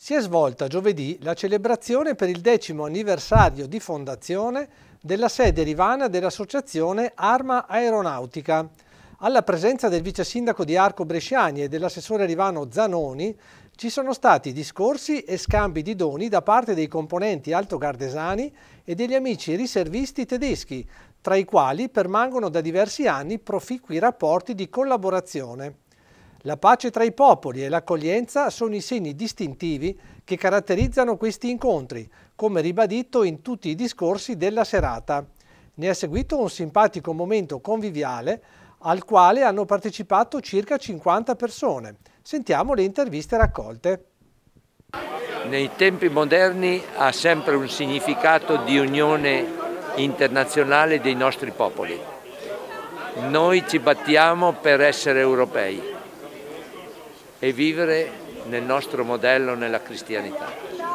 Si è svolta giovedì la celebrazione per il 10° anniversario di fondazione della sede rivana dell'associazione Arma Aeronautica. Alla presenza del vice sindaco di Arco Bresciani e dell'assessore rivano Zanoni ci sono stati discorsi e scambi di doni da parte dei componenti altogardesani e degli amici riservisti tedeschi, tra i quali permangono da diversi anni proficui rapporti di collaborazione. La pace tra i popoli e l'accoglienza sono i segni distintivi che caratterizzano questi incontri, come ribadito in tutti i discorsi della serata. Ne è seguito un simpatico momento conviviale al quale hanno partecipato circa 50 persone. Sentiamo le interviste raccolte. Nei tempi moderni ha sempre un significato di unione internazionale dei nostri popoli. Noi ci battiamo per essere europei e vivere nel nostro modello, nella cristianità.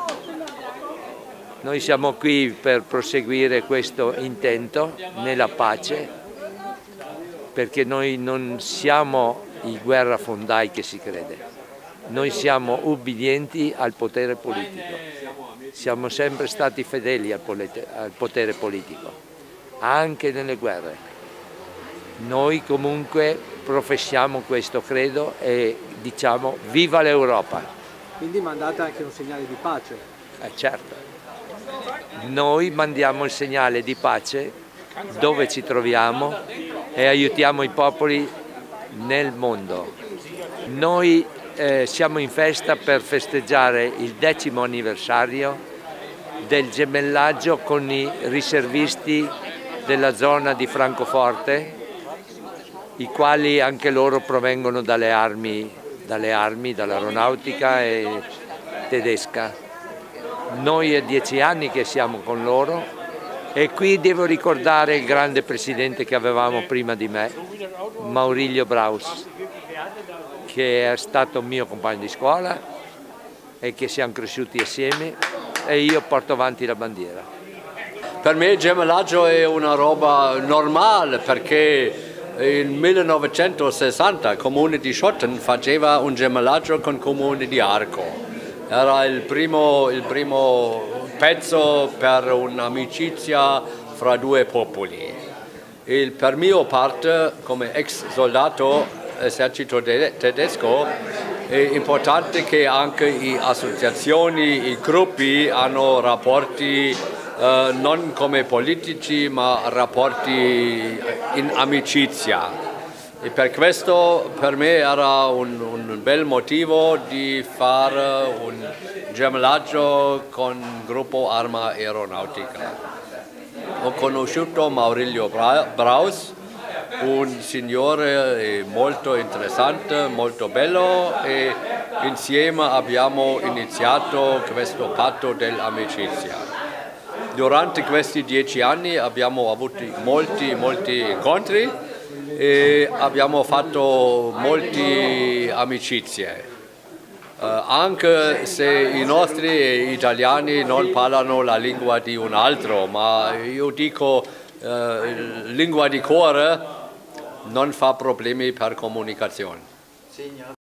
Noi siamo qui per proseguire questo intento nella pace, perché noi non siamo i guerrafondai che si crede, noi siamo ubbidienti al potere politico, siamo sempre stati fedeli al potere politico, anche nelle guerre. Noi comunque professiamo questo credo e diciamo viva l'Europa. Quindi mandate anche un segnale di pace? Certo, noi mandiamo il segnale di pace dove ci troviamo e aiutiamo i popoli nel mondo. Noi siamo in festa per festeggiare il 10° anniversario del gemellaggio con i riservisti della zona di Francoforte, i quali anche loro provengono dalle armi, dall'aeronautica tedesca. Noi è 10 anni che siamo con loro e qui devo ricordare il grande presidente che avevamo prima di me, Maurilio Braus, che è stato mio compagno di scuola e che siamo cresciuti assieme e io porto avanti la bandiera. Per me il gemellaggio è una roba normale perché nel 1960 il comune di Schotten faceva un gemellaggio con il comune di Arco. Era il primo pezzo per un'amicizia fra due popoli. E per mia parte, come ex soldato esercito tedesco, è importante che anche le associazioni, i gruppi hanno rapporti non come politici ma rapporti in amicizia e per questo per me era un bel motivo di fare un gemellaggio con il gruppo Arma Aeronautica. Ho conosciuto Maurilio Braus, un signore molto interessante, molto bello e insieme abbiamo iniziato questo patto dell'amicizia. Durante questi 10 anni abbiamo avuto molti incontri e abbiamo fatto molte amicizie. Anche se i nostri italiani non parlano la lingua di un altro, ma io dico lingua di cuore non fa problemi per comunicazione.